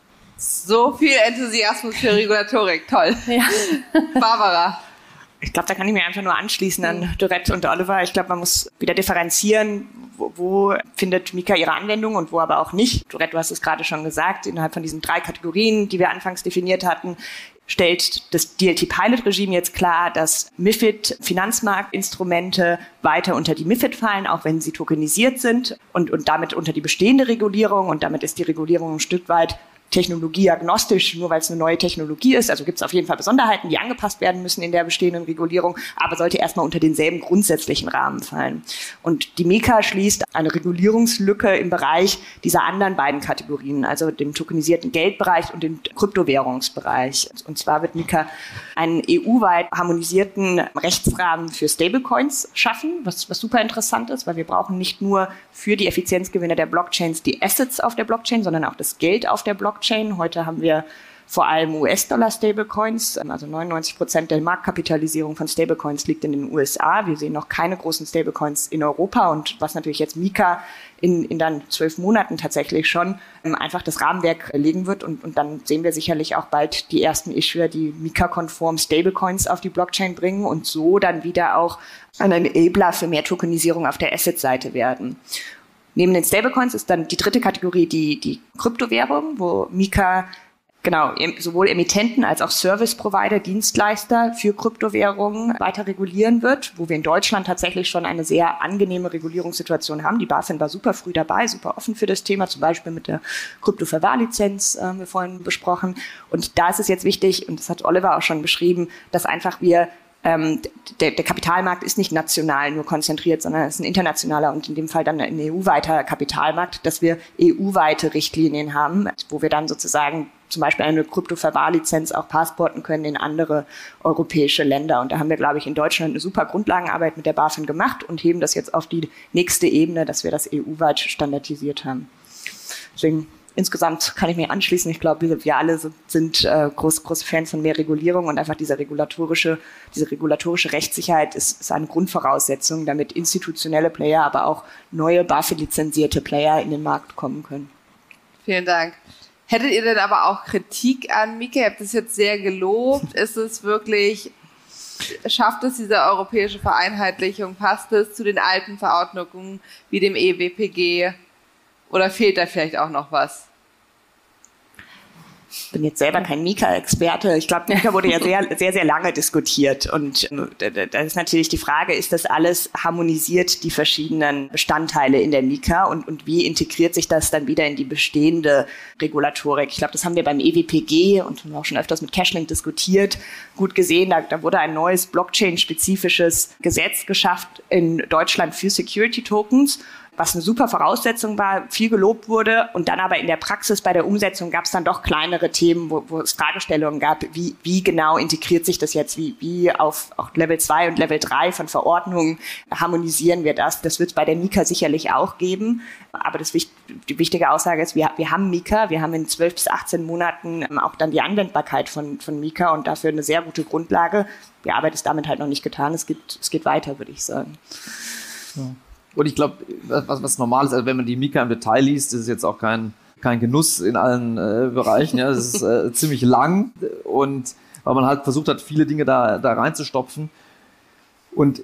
So viel Enthusiasmus für Regulatorik, toll. Ja. Barbara. Ich glaube, da kann ich mir einfach nur anschließen an Dorette und Oliver. Ich glaube, man muss wieder differenzieren, wo findet MiCA ihre Anwendung und wo aber auch nicht. Dorette, du hast es gerade schon gesagt, innerhalb von diesen 3 Kategorien, die wir anfangs definiert hatten, stellt das DLT-Pilot-Regime jetzt klar, dass MiFID-Finanzmarktinstrumente weiter unter die MiFID fallen, auch wenn sie tokenisiert sind und damit unter die bestehende Regulierung. Und damit ist die Regulierung ein Stück weit technologieagnostisch, nur weil es eine neue Technologie ist. Also gibt es auf jeden Fall Besonderheiten, die angepasst werden müssen in der bestehenden Regulierung, aber sollte erstmal unter denselben grundsätzlichen Rahmen fallen. Und die MiCA schließt eine Regulierungslücke im Bereich dieser anderen beiden Kategorien, also dem tokenisierten Geldbereich und dem Kryptowährungsbereich. Und zwar wird MiCA einen EU-weit harmonisierten Rechtsrahmen für Stablecoins schaffen, was super interessant ist, weil wir brauchen nicht nur für die Effizienzgewinne der Blockchains die Assets auf der Blockchain, sondern auch das Geld auf der Blockchain. Heute haben wir vor allem US-Dollar-Stablecoins, also 99% der Marktkapitalisierung von Stablecoins liegt in den USA. Wir sehen noch keine großen Stablecoins in Europa und was natürlich jetzt MiCA in dann 12 Monaten tatsächlich schon einfach das Rahmenwerk legen wird und dann sehen wir sicherlich auch bald die ersten Issuer, die MiCA-konform Stablecoins auf die Blockchain bringen und so dann wieder auch ein Enabler für mehr Tokenisierung auf der Asset-Seite werden. Neben den Stablecoins ist dann die dritte Kategorie die Kryptowährung, wo MiCA sowohl Emittenten als auch Service-Provider, Dienstleister für Kryptowährungen weiter regulieren wird, wo wir in Deutschland tatsächlich schon eine sehr angenehme Regulierungssituation haben. Die BaFin war super früh dabei, super offen für das Thema, zum Beispiel mit der Kryptoverwahrlizenz, haben wir vorhin besprochen. Und da ist es jetzt wichtig, und das hat Oliver auch schon beschrieben, dass einfach wir der Kapitalmarkt ist nicht national nur konzentriert, sondern es ist ein internationaler und in dem Fall dann ein EU-weiter Kapitalmarkt, dass wir EU-weite Richtlinien haben, wo wir dann sozusagen zum Beispiel eine Kryptoverwahrlizenz auch passporten können in andere europäische Länder. Und da haben wir, glaube ich, in Deutschland eine super Grundlagenarbeit mit der BaFin gemacht und heben das jetzt auf die nächste Ebene, dass wir das EU-weit standardisiert haben. Deswegen insgesamt kann ich mir anschließen. Ich glaube, wir alle sind große Fans von mehr Regulierung und einfach diese regulatorische Rechtssicherheit ist eine Grundvoraussetzung, damit institutionelle Player, aber auch neue BaFin-lizenzierte Player in den Markt kommen können. Vielen Dank. Hättet ihr denn aber auch Kritik an MiCA? Ihr habt es jetzt sehr gelobt. Ist es wirklich, schafft es diese europäische Vereinheitlichung? Passt es zu den alten Verordnungen wie dem EWPG? Oder fehlt da vielleicht auch noch was? Ich bin jetzt selber kein MiCA-Experte. Ich glaube, MiCA wurde ja sehr lange diskutiert. Und da ist natürlich die Frage, ist das alles harmonisiert, die verschiedenen Bestandteile in der MiCA und wie integriert sich das dann wieder in die bestehende Regulatorik? Ich glaube, das haben wir beim EWPG und haben auch schon öfters mit Cashlink diskutiert, gut gesehen. Da wurde ein neues Blockchain-spezifisches Gesetz geschafft in Deutschland für Security-Tokens, was eine super Voraussetzung war, viel gelobt wurde und dann aber in der Praxis bei der Umsetzung gab es dann doch kleinere Themen, wo es Fragestellungen gab, wie genau integriert sich das jetzt, wie auf auch Level 2 und Level 3 von Verordnungen harmonisieren wir das. Das wird es bei der MiCA sicherlich auch geben, aber die wichtige Aussage ist, wir haben MiCA, wir haben in 12 bis 18 Monaten auch dann die Anwendbarkeit von MiCA und dafür eine sehr gute Grundlage. Die Arbeit ist damit halt noch nicht getan, es geht weiter, würde ich sagen. Ja. Und ich glaube, was normal ist, also wenn man die MiCA im Detail liest, ist es jetzt auch kein Genuss in allen Bereichen. Ja, es ist ziemlich lang und weil man halt versucht hat, viele Dinge da reinzustopfen. Und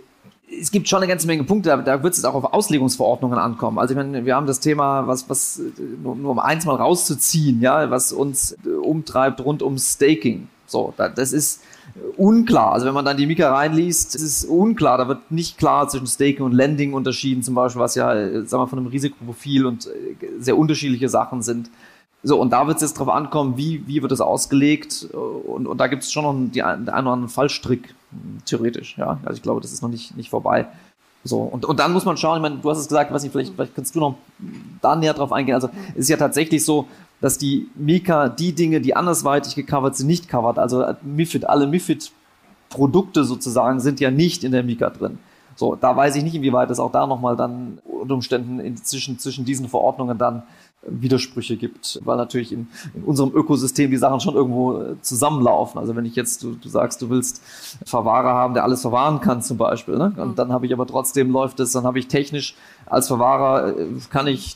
Es gibt schon eine ganze Menge Punkte, da wird es auch auf Auslegungsverordnungen ankommen. Also ich meine, wir haben das Thema, was nur um eins mal rauszuziehen, ja, was uns umtreibt rund um Staking. So, das ist unklar. Also wenn man dann die Mika reinliest, es ist unklar. Da wird nicht klar zwischen Staking und Lending unterschieden, zum Beispiel, was ja, sagen wir, von einem Risikoprofil und sehr unterschiedliche Sachen sind. So, und da wird es jetzt drauf ankommen, wie wird das ausgelegt, und da gibt es schon noch einen oder anderen Fallstrick, theoretisch, ja. Also ich glaube, das ist noch nicht vorbei. So, und dann muss man schauen, ich meine, du hast es gesagt, weiß nicht, vielleicht kannst du noch da näher drauf eingehen. Also es ist ja tatsächlich so, dass die Mika die Dinge, die andersweitig gecovert sind, nicht covert. Also alle MiFID-Produkte sozusagen sind ja nicht in der Mika drin. So, da weiß ich nicht, inwieweit es auch da nochmal dann unter Umständen zwischen diesen Verordnungen dann Widersprüche gibt, weil natürlich in unserem Ökosystem die Sachen schon irgendwo zusammenlaufen. Also wenn ich jetzt, du sagst, du willst Verwahrer haben, der alles verwahren kann zum Beispiel, ne? Und dann habe ich aber trotzdem dann habe ich technisch als Verwahrer, kann ich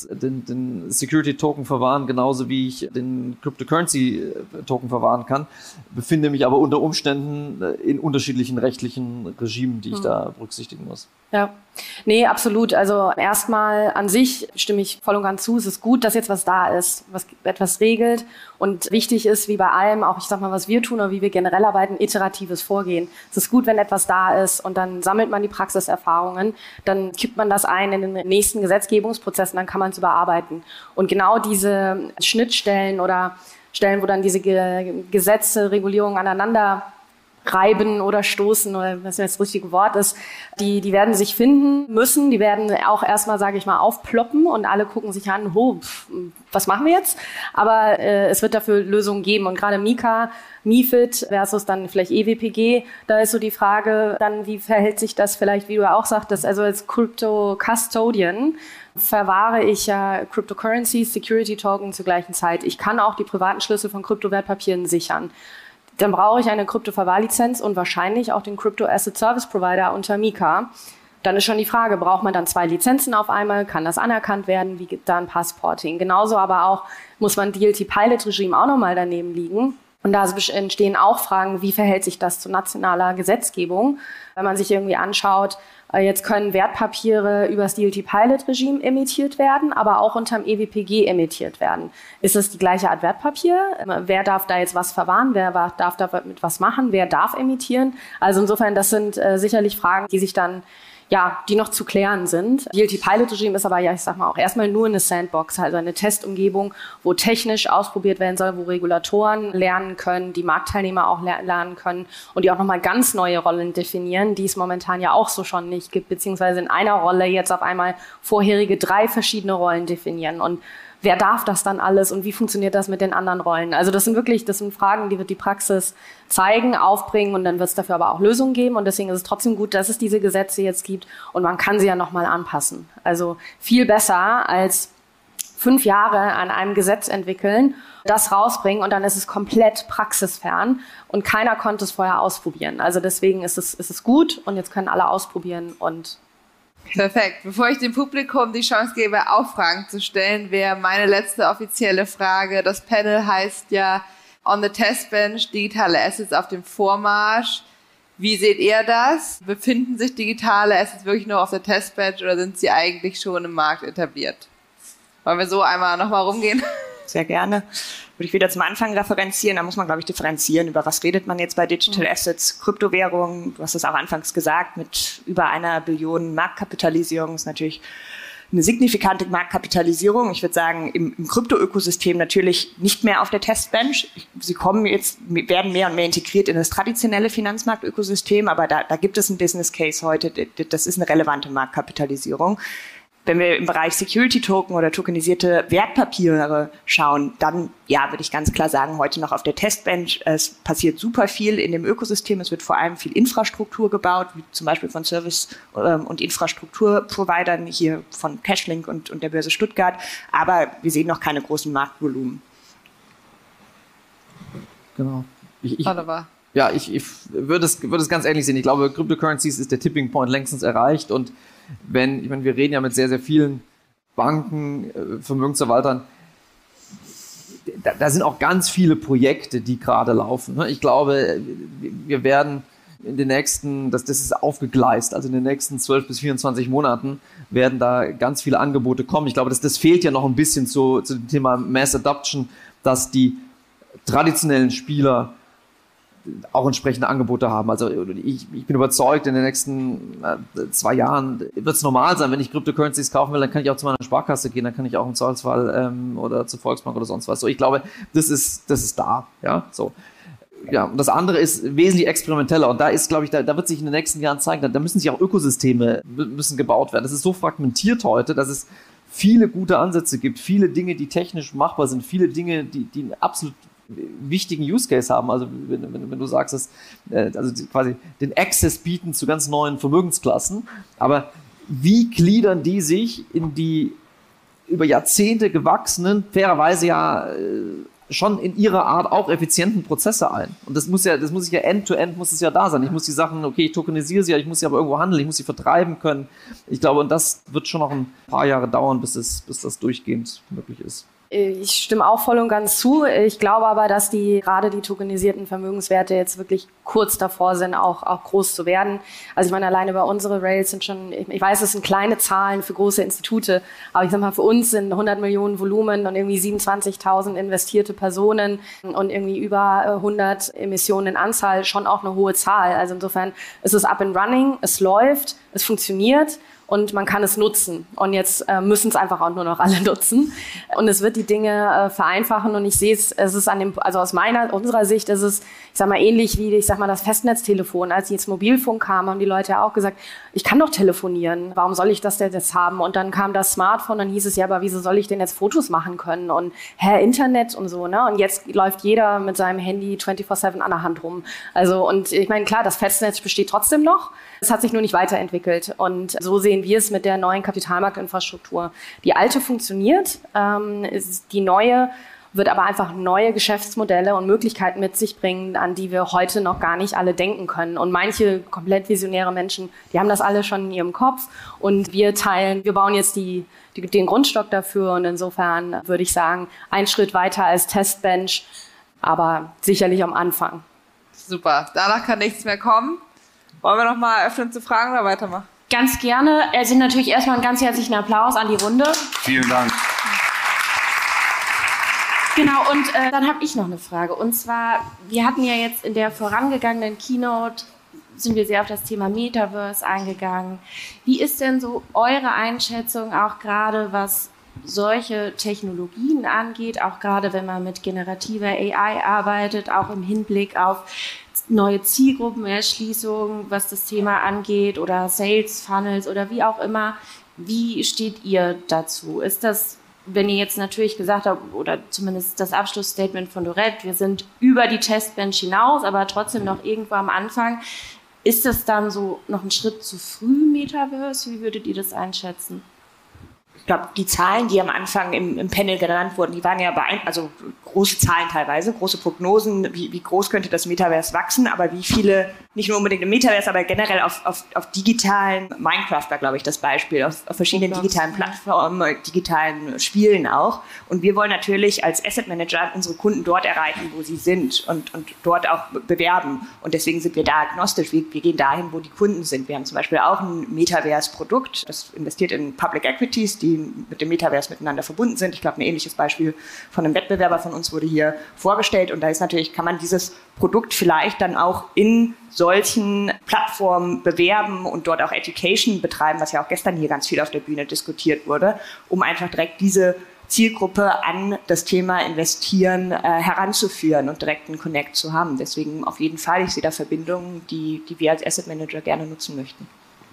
den Security-Token verwahren, genauso wie ich den Cryptocurrency-Token verwahren kann, befinde mich aber unter Umständen in unterschiedlichen rechtlichen Regimen, die ich da berücksichtigen muss. Ja, nee, absolut. Also erstmal an sich stimme ich voll und ganz zu. Es ist gut, dass jetzt was da ist, was etwas regelt. Und wichtig ist, wie bei allem, auch ich sag mal, was wir tun oder wie wir generell arbeiten, iteratives Vorgehen. Es ist gut, wenn etwas da ist und dann sammelt man die Praxiserfahrungen, dann kippt man das ein in den nächsten Gesetzgebungsprozess und dann kann man es überarbeiten. Und genau diese Schnittstellen oder Stellen, wo dann diese Gesetze, Regulierungen aneinander reiben oder stoßen, oder was jetzt das richtige Wort ist, die werden sich finden müssen, die werden auch erstmal, sage ich mal, aufploppen und alle gucken sich an, was machen wir jetzt? Aber es wird dafür Lösungen geben, und gerade Mika, MiFID versus dann vielleicht EWPG, da ist so die Frage dann, wie verhält sich das vielleicht, wie du auch sagtest, also als Crypto Custodian verwahre ich ja Cryptocurrencies, Security Token zur gleichen Zeit. Ich kann auch die privaten Schlüssel von Kryptowertpapieren sichern. Dann brauche ich eine Krypto-Verwahrlizenz und wahrscheinlich auch den Crypto Asset Service Provider unter Mika. Dann ist schon die Frage, braucht man dann 2 Lizenzen auf einmal? Kann das anerkannt werden? Wie gibt da ein Passporting? Genauso aber auch muss man DLT-Pilot-Regime auch nochmal daneben liegen. Und da entstehen auch Fragen, wie verhält sich das zu nationaler Gesetzgebung? Wenn man sich irgendwie anschaut, jetzt können Wertpapiere über das DLT-Pilot-Regime emittiert werden, aber auch unterm EWPG emittiert werden. Ist es die gleiche Art Wertpapier? Wer darf da jetzt was verwahren? Wer darf damit was machen? Wer darf emittieren? Also insofern, das sind sicherlich Fragen, die sich dann die noch zu klären sind. DLT-Pilot-Regime ist aber ich sag mal auch erstmal nur eine Sandbox, also eine Testumgebung, wo technisch ausprobiert werden soll, wo Regulatoren lernen können, die Marktteilnehmer auch lernen können und die auch nochmal ganz neue Rollen definieren, die es momentan ja auch so schon nicht gibt, beziehungsweise in einer Rolle jetzt auf einmal vorherige 3 verschiedene Rollen definieren. Und wer darf das dann alles und wie funktioniert das mit den anderen Rollen? Also das sind Fragen, die wird die Praxis zeigen, aufbringen, und dann wird es dafür aber auch Lösungen geben, und deswegen ist es trotzdem gut, dass es diese Gesetze jetzt gibt und man kann sie ja nochmal anpassen. Also viel besser als 5 Jahre an einem Gesetz entwickeln, das rausbringen und dann ist es komplett praxisfern und keiner konnte es vorher ausprobieren. Also deswegen ist es gut und jetzt können alle ausprobieren und perfekt. Bevor ich dem Publikum die Chance gebe, auch Fragen zu stellen, wäre meine letzte offizielle Frage. Das Panel heißt ja On the Test Bench, digitale Assets auf dem Vormarsch. Wie seht ihr das? Befinden sich digitale Assets wirklich nur auf der Testbench oder sind sie eigentlich schon im Markt etabliert? Wollen wir so einmal nochmal rumgehen? Sehr gerne. Würde ich wieder zum Anfang referenzieren. Da muss man, glaube ich, differenzieren. Über was redet man jetzt bei Digital Assets? Kryptowährungen, du hast es auch anfangs gesagt, mit über 1 Billion Marktkapitalisierung ist natürlich eine signifikante Marktkapitalisierung. Ich würde sagen, im Krypto-Ökosystem natürlich nicht mehr auf der Testbench. Sie werden mehr und mehr integriert in das traditionelle Finanzmarktökosystem, aber da gibt es einen Business Case heute. Das ist eine relevante Marktkapitalisierung. Wenn wir im Bereich Security-Token oder tokenisierte Wertpapiere schauen, dann würde ich ganz klar sagen, heute noch auf der Testbench. Es passiert super viel in dem Ökosystem. Es wird vor allem viel Infrastruktur gebaut, wie zum Beispiel von Service- und Infrastrukturprovidern, hier von Cashlink und der Börse Stuttgart. Aber wir sehen noch keine großen Marktvolumen. Genau. Ich würde es ganz ähnlich sehen. Ich glaube, Cryptocurrencies ist der Tipping Point längstens erreicht, und wir reden ja mit sehr, sehr vielen Banken, Vermögensverwaltern, da sind auch ganz viele Projekte, die gerade laufen. Ich glaube, wir werden in den nächsten, das ist aufgegleist, also in den nächsten 12 bis 24 Monaten werden da ganz viele Angebote kommen. Ich glaube, das fehlt ja noch ein bisschen zu dem Thema Mass Adoption, dass die traditionellen Spieler auch entsprechende Angebote haben. Also ich bin überzeugt, in den nächsten 2 Jahren wird es normal sein, wenn ich Cryptocurrencies kaufen will, dann kann ich auch zu meiner Sparkasse gehen, dann kann ich auch im Zweifelsfall oder zur Volksbank oder sonst was. So, ich glaube, das ist da. Ja, so. Ja, und das andere ist wesentlich experimenteller und da ist, glaube ich, da wird sich in den nächsten Jahren zeigen, da müssen sich auch Ökosysteme müssen gebaut werden. Das ist so fragmentiert heute, dass es viele gute Ansätze gibt, viele Dinge, die technisch machbar sind, viele Dinge, die einen absolut wichtigen Use Case haben. Also wenn du sagst, dass also quasi den Access bieten zu ganz neuen Vermögensklassen, aber wie gliedern die sich in die über Jahrzehnte gewachsenen, fairerweise ja schon in ihrer Art auch effizienten Prozesse ein. Und das muss ich ja end-to-end muss es ja da sein. Ich muss die Sachen, okay, ich tokenisiere sie, ich muss sie aber irgendwo handeln, ich muss sie vertreiben können. Ich glaube, und das wird schon noch ein paar Jahre dauern, bis das durchgehend möglich ist. Ich stimme auch voll und ganz zu. Ich glaube aber, dass gerade die tokenisierten Vermögenswerte jetzt wirklich kurz davor sind, auch groß zu werden. Also ich meine, alleine bei unsere Rails sind schon, ich weiß, es sind kleine Zahlen für große Institute, aber ich sag mal, für uns sind 100 Millionen Volumen und irgendwie 27.000 investierte Personen und irgendwie über 100 Emissionen in Anzahl schon auch eine hohe Zahl. Also insofern ist es up and running, es läuft, es funktioniert. Und man kann es nutzen. Und jetzt müssen es einfach auch nur noch alle nutzen. Und es wird die Dinge vereinfachen. Und ich sehe es ist also aus unserer Sicht ist es, ich sag mal, ähnlich wie, das Festnetztelefon. Als jetzt Mobilfunk kam, haben die Leute ja auch gesagt, ich kann doch telefonieren. Warum soll ich das denn jetzt haben? Und dann kam das Smartphone, dann hieß es ja, aber wieso soll ich denn jetzt Fotos machen können? Und Internet und so, ne? Und jetzt läuft jeder mit seinem Handy 24/7 an der Hand rum. Also, und ich meine, klar, das Festnetz besteht trotzdem noch. Es hat sich nur nicht weiterentwickelt. Und so sehen wir es mit der neuen Kapitalmarktinfrastruktur. Die alte funktioniert, die neue wird aber einfach neue Geschäftsmodelle und Möglichkeiten mit sich bringen, an die wir heute noch gar nicht alle denken können. Und manche komplett visionäre Menschen, die haben das alle schon in ihrem Kopf. Und wir bauen jetzt den Grundstock dafür. Und insofern würde ich sagen, ein Schritt weiter als Testbench, aber sicherlich am Anfang. Super, danach kann nichts mehr kommen. Wollen wir noch mal öffnen zu Fragen oder weitermachen? Ganz gerne. Also natürlich erstmal einen ganz herzlichen Applaus an die Runde. Vielen Dank. Genau, und dann habe ich noch eine Frage. Und zwar, wir hatten ja jetzt in der vorangegangenen Keynote, sind wir sehr auf das Thema Metaverse eingegangen. Wie ist denn so eure Einschätzung, auch gerade was solche Technologien angeht, auch gerade wenn man mit generativer AI arbeitet, auch im Hinblick auf neue Zielgruppenerschließungen, was das Thema angeht, oder Sales Funnels oder wie auch immer. Wie steht ihr dazu? Ist das, wenn ihr jetzt natürlich gesagt habt, oder zumindest das Abschlussstatement von Dorette, wir sind über die Testbench hinaus, aber trotzdem noch irgendwo am Anfang, ist das dann so noch ein Schritt zu früh, Metaverse? Wie würdet ihr das einschätzen? Ich glaube, die Zahlen, die am Anfang im Panel genannt wurden, die waren ja also große Zahlen teilweise, große Prognosen, wie groß könnte das Metaverse wachsen, aber wie viele, nicht nur unbedingt im Metaverse, aber generell auf digitalen, Minecraft war, glaube ich, das Beispiel, auf verschiedenen digitalen Plattformen, digitalen Spielen auch. Und wir wollen natürlich als Asset Manager unsere Kunden dort erreichen, wo sie sind und dort auch bewerben. Und deswegen sind wir da agnostisch. Wir gehen dahin, wo die Kunden sind. Wir haben zum Beispiel auch ein Metaverse-Produkt, das investiert in Public Equities, die mit dem Metaverse miteinander verbunden sind. Ich glaube, ein ähnliches Beispiel von einem Wettbewerber von uns wurde hier vorgestellt. Und da ist natürlich, kann man dieses Produkt vielleicht dann auch in solchen Plattformen bewerben und dort auch Education betreiben, was ja auch gestern hier ganz viel auf der Bühne diskutiert wurde, um einfach direkt diese Zielgruppe an das Thema Investieren heranzuführen und direkt einen Connect zu haben. Deswegen auf jeden Fall, ich sehe da Verbindungen, die wir als Asset Manager gerne nutzen möchten.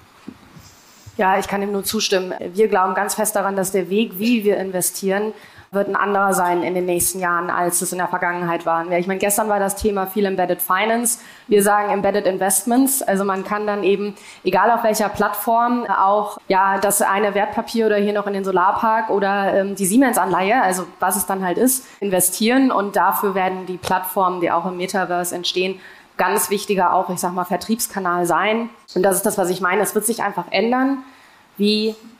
Ja, ich kann dem nur zustimmen. Wir glauben ganz fest daran, dass der Weg, wie wir investieren, wird ein anderer sein in den nächsten Jahren, als es in der Vergangenheit war. Ich meine, gestern war das Thema viel Embedded Finance. Wir sagen Embedded Investments. Also man kann dann eben, egal auf welcher Plattform, auch das eine Wertpapier oder hier noch in den Solarpark oder die Siemens-Anleihe, also was es dann halt ist, investieren. Und dafür werden die Plattformen, die auch im Metaverse entstehen, ganz wichtiger auch, ich sag mal, Vertriebskanal sein. Und das ist das, was ich meine. Es wird sich einfach ändern, wie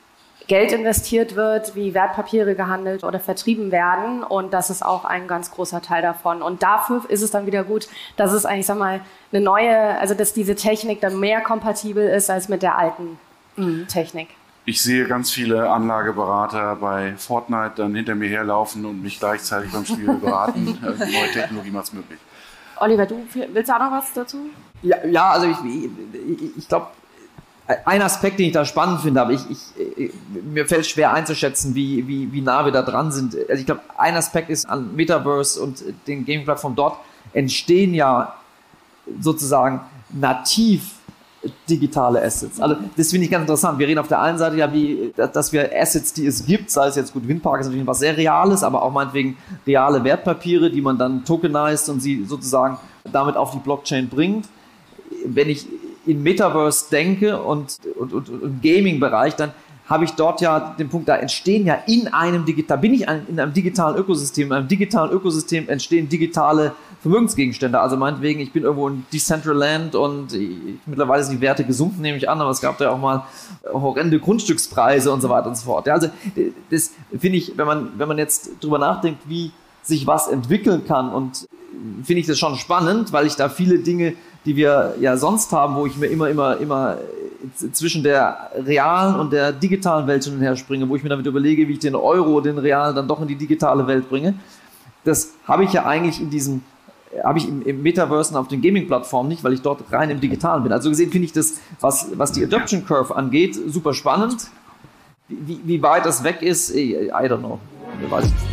Geld investiert wird, wie Wertpapiere gehandelt oder vertrieben werden. Und das ist auch ein ganz großer Teil davon. Und dafür ist es dann wieder gut, dass es eigentlich, sag mal, eine neue, also dass diese Technik dann mehr kompatibel ist als mit der alten Technik. Ich sehe ganz viele Anlageberater bei Fortnite dann hinter mir herlaufen und mich gleichzeitig beim Spiel beraten. Neue Technologie macht es möglich. Oliver, du willst auch noch was dazu? Ja, also ich glaube, ein Aspekt, den ich da spannend finde, aber mir fällt schwer einzuschätzen, wie nah wir da dran sind. Also ich glaube, ein Aspekt ist an Metaverse und den Gaming-Plattformen dort entstehen ja sozusagen nativ digitale Assets. Also das finde ich ganz interessant. Wir reden auf der einen Seite ja, dass wir Assets, die es gibt, sei es jetzt gut, Windpark ist natürlich was sehr Reales, aber auch meinetwegen reale Wertpapiere, die man dann tokenized und sie sozusagen damit auf die Blockchain bringt. Wenn ich in Metaverse denke und im Gaming-Bereich, dann habe ich dort ja den Punkt, da entstehen ja in einem digitalen Ökosystem. In einem digitalen Ökosystem entstehen digitale Vermögensgegenstände. Also meinetwegen, ich bin irgendwo in Decentraland und mittlerweile sind die Werte gesunken, nehme ich an, aber es gab ja auch mal horrende Grundstückspreise und so weiter und so fort. Ja, also das finde ich, wenn man jetzt drüber nachdenkt, wie sich was entwickeln kann, und finde ich das schon spannend, weil ich da viele Dinge, die wir ja sonst haben, wo ich mir immer zwischen der realen und der digitalen Welt hin und her springe, wo ich mir damit überlege, wie ich den Euro, den realen, dann doch in die digitale Welt bringe. Das habe ich ja eigentlich im Metaverse und auf den Gaming-Plattformen nicht, weil ich dort rein im Digitalen bin. Also gesehen finde ich das, was die Adoption Curve angeht, super spannend. Wie weit das weg ist, I don't know. Weiß ich nicht.